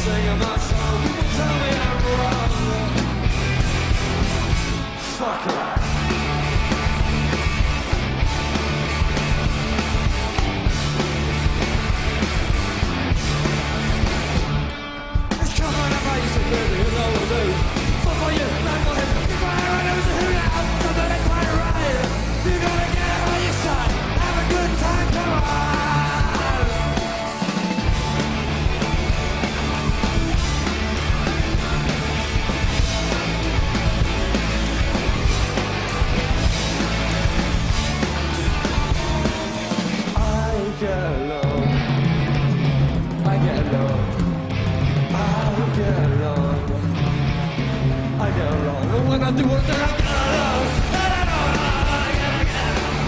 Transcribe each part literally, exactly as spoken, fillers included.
singing my song. People tell me I'm wrong. Fuck it. It's coming up, I used to do, you know what I do. Fuck for you, not for him. If I run, it was a hoot out, somebody quite right. You gotta get it on your side, have a good time, come on. I get along, I get along, I get along, I get along, and when I do what I get along, I get along, I get along.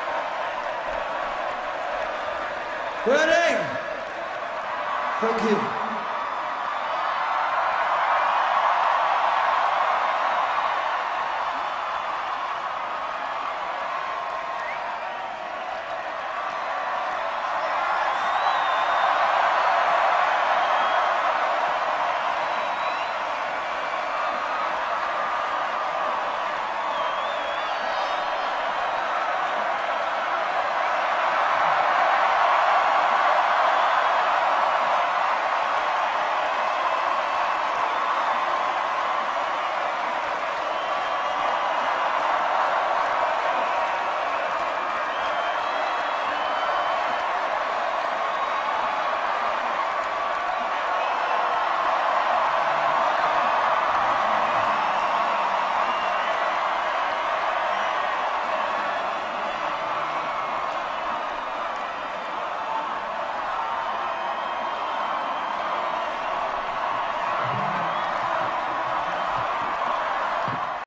Ready? Thank you.